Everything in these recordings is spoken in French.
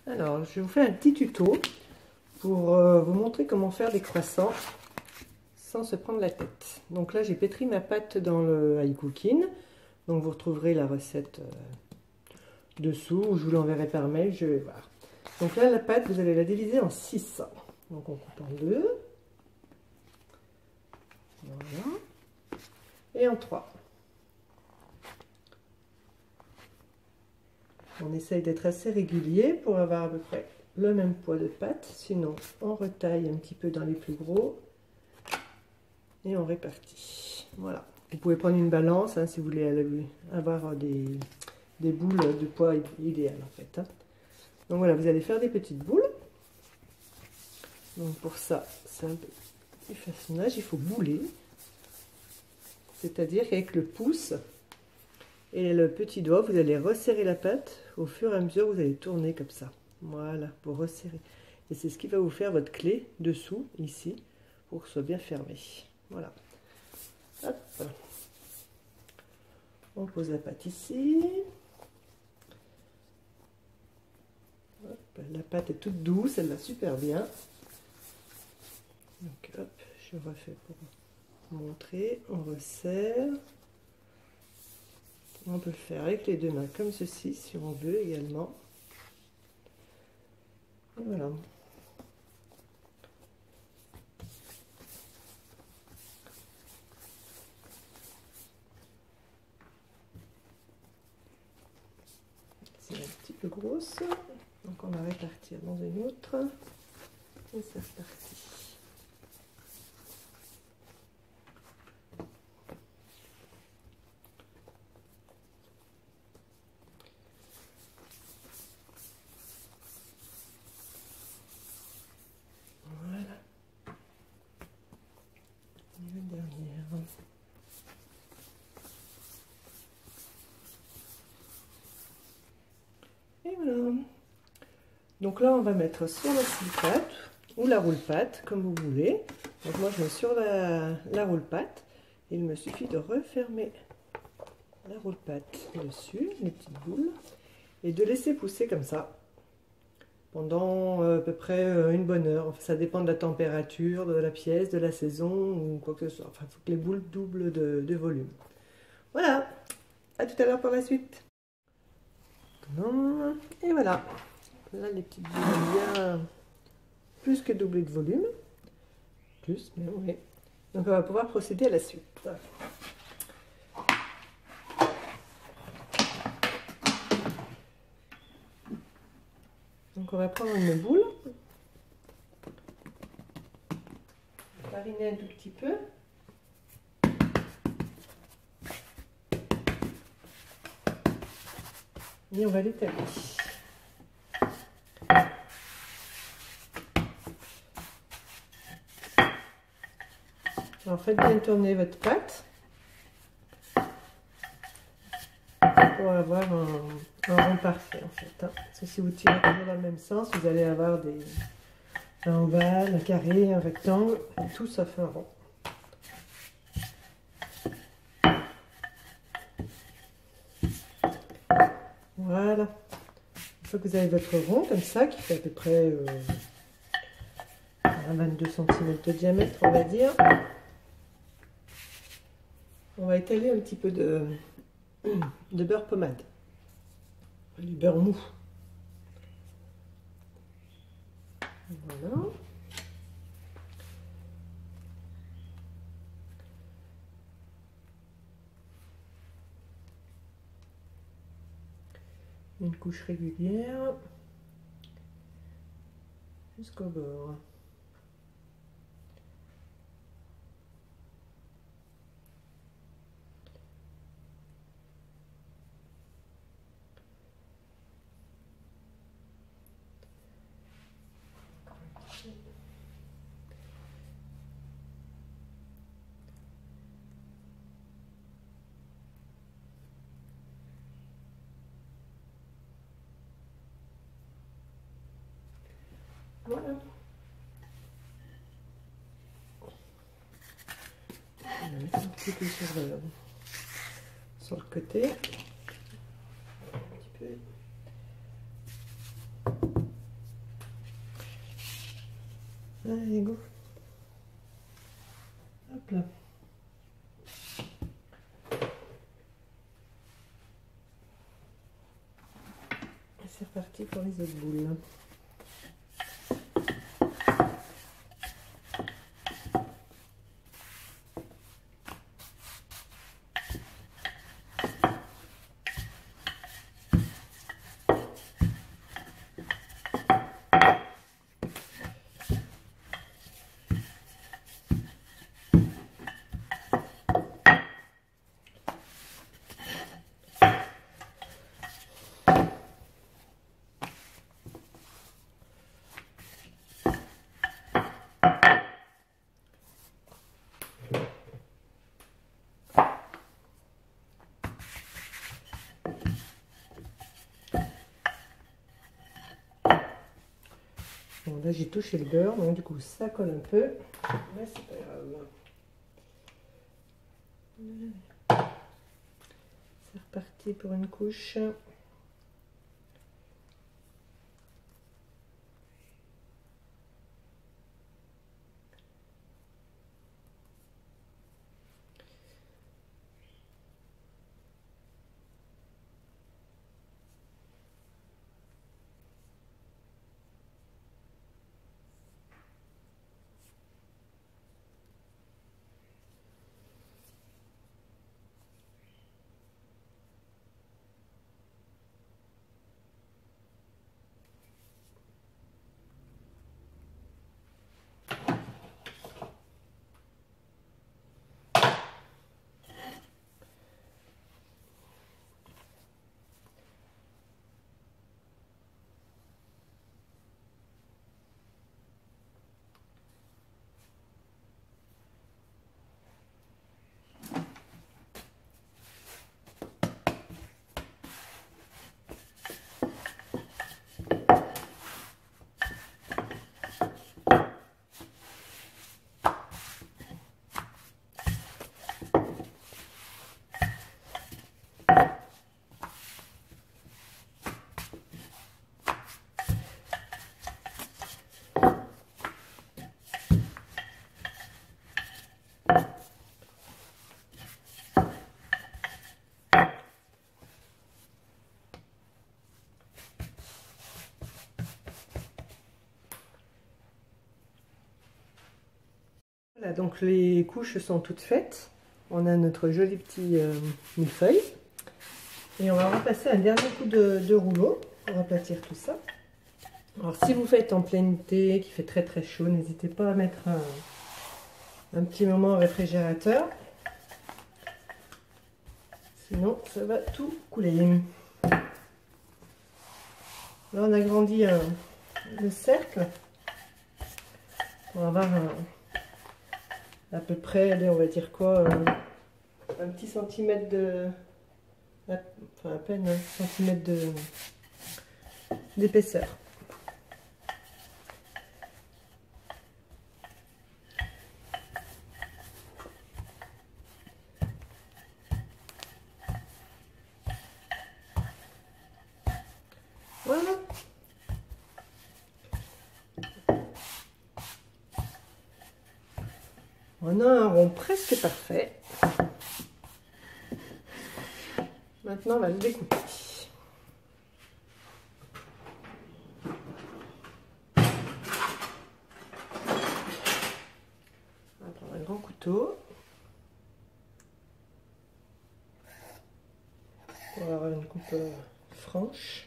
Alors, je vais vous faire un petit tuto pour vous montrer comment faire des croissants sans se prendre la tête. Donc là, j'ai pétri ma pâte dans le iCooking. Donc vous retrouverez la recette dessous, ou je vous l'enverrai par mail, je vais voir. Donc là, la pâte, vous allez la diviser en 6. Donc on coupe en 2. Voilà. Et en 3. On essaye d'être assez régulier pour avoir à peu près le même poids de pâte. Sinon, on retaille un petit peu dans les plus gros. Et on répartit. Voilà. Vous pouvez prendre une balance hein, si vous voulez avoir des boules de poids idéal en fait. Hein. Donc voilà, vous allez faire des petites boules. Donc pour ça, c'est un peu du façonnage. Il faut bouler. C'est-à-dire qu'avec le pouce et le petit doigt, vous allez resserrer la pâte. Au fur et à mesure, vous allez tourner comme ça. Voilà, pour resserrer. Et c'est ce qui va vous faire votre clé dessous, ici, pour que ce soit bien fermé. Voilà. Hop. On pose la pâte ici. Hop. La pâte est toute douce, elle va super bien. Donc hop, je refais pour vous montrer. On resserre. On peut le faire avec les deux mains comme ceci si on veut également. Et voilà. C'est un petit peu grosse. Donc on va répartir dans une autre. Et c'est reparti. Et voilà. Donc là, on va mettre sur la scie-pâte ou la roule-pâte, comme vous voulez. Donc moi, je mets sur la roule-pâte. Il me suffit de refermer la roule-pâte dessus, les petites boules, et de laisser pousser comme ça pendant à peu près une bonne heure. Enfin, ça dépend de la température, de la pièce, de la saison ou quoi que ce soit. Enfin, il faut que les boules doublent de volume. Voilà. À tout à l'heure pour la suite. Et voilà. Là, les petites boules ont bien plus que doublé de volume. Plus, mais oui. Donc, on va pouvoir procéder à la suite. Donc, on va prendre une boule. Fariner un tout petit peu. Et on va l'étaler. Alors faites bien tourner votre pâte pour avoir un rond parfait en fait. Hein. Parce que si vous tirez toujours dans le même sens, vous allez avoir un ovale, un carré, un rectangle, tout sauf un rond. Voilà. Une fois que vous avez votre rond comme ça, qui fait à peu près 22 cm de diamètre, on va dire, on va étaler un petit peu de beurre pommade, du beurre mou. Voilà. Une couche régulière jusqu'au bord. Voilà. On va mettre un petit peu sur le côté. Un petit peu. Allez, go. Hop là. C'est reparti pour les autres boules. Bon, là j'ai touché le beurre, donc du coup ça colle un peu, mais c'est pas grave. C'est reparti pour une couche. Voilà, donc les couches sont toutes faites. On a notre joli petit millefeuille. Et on va repasser un dernier coup de rouleau pour aplatir tout ça. Alors si vous faites en plein été, qu'il fait très très chaud, n'hésitez pas à mettre un petit moment au réfrigérateur. Sinon ça va tout couler. Là on agrandit le cercle pour avoir à peu près, allez, on va dire quoi, un petit centimètre de... Enfin à peine un centimètre d'épaisseur. Voilà. On a un rond presque parfait. Maintenant, on va le découper. On va prendre un grand couteau pour avoir une coupe franche.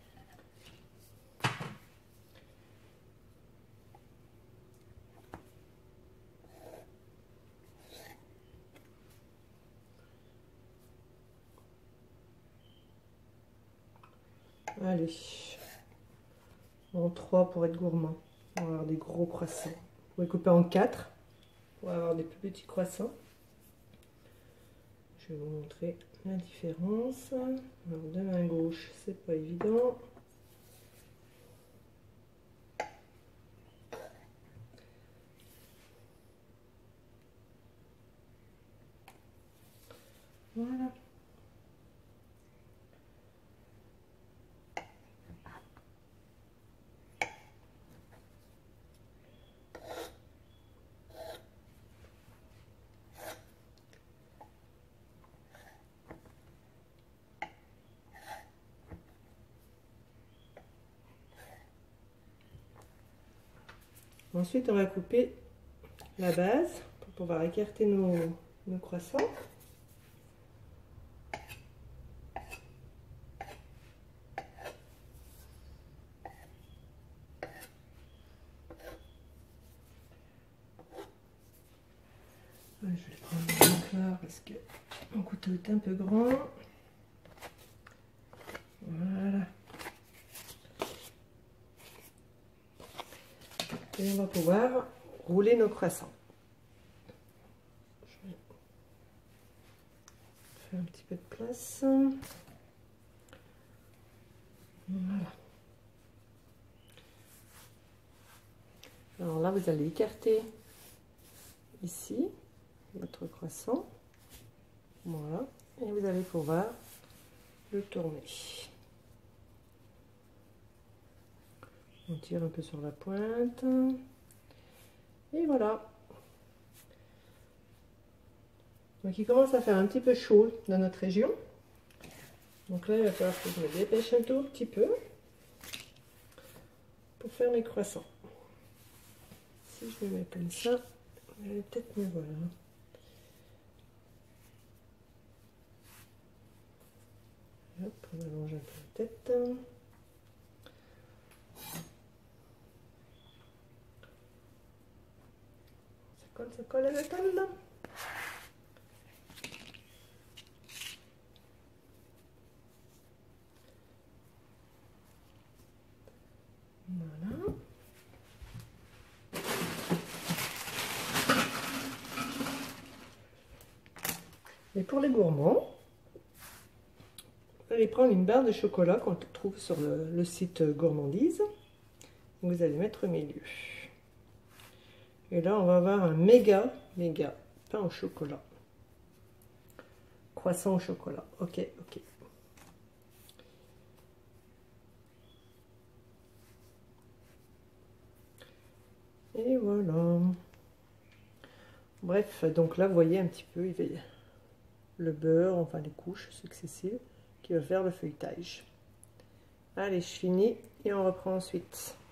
Allez, en 3 pour être gourmand. On va avoir des gros croissants. Vous pouvez couper en 4 pour avoir des plus petits croissants. Je vais vous montrer la différence. Alors, de main gauche, c'est pas évident. Voilà. Ensuite, on va couper la base pour pouvoir écarter nos croissants. Je vais prendre mon là parce que mon couteau est un peu grand. Voilà. Et on va pouvoir rouler nos croissants. Je vais faire un petit peu de place. Voilà. Alors là, vous allez écarter ici votre croissant. Voilà. Et vous allez pouvoir le tourner. On tire un peu sur la pointe. Et voilà. Donc il commence à faire un petit peu chaud dans notre région. Donc là, il va falloir que je me dépêche un tout petit peu pour faire mes croissants. Si je me mets comme ça, peut-être me voilà. Hop, on allonge un peu la tête. Ça colle à la table. Voilà. Et pour les gourmands, vous allez prendre une barre de chocolat qu'on trouve sur le site Gourmandise. Vous allez mettre au milieu. Et là, on va avoir un méga pain au chocolat. Croissant au chocolat. Ok, ok. Et voilà. Bref, donc là, vous voyez un petit peu, il va y le beurre, enfin les couches successives, qui va faire le feuilletage. Allez, je finis et on reprend ensuite.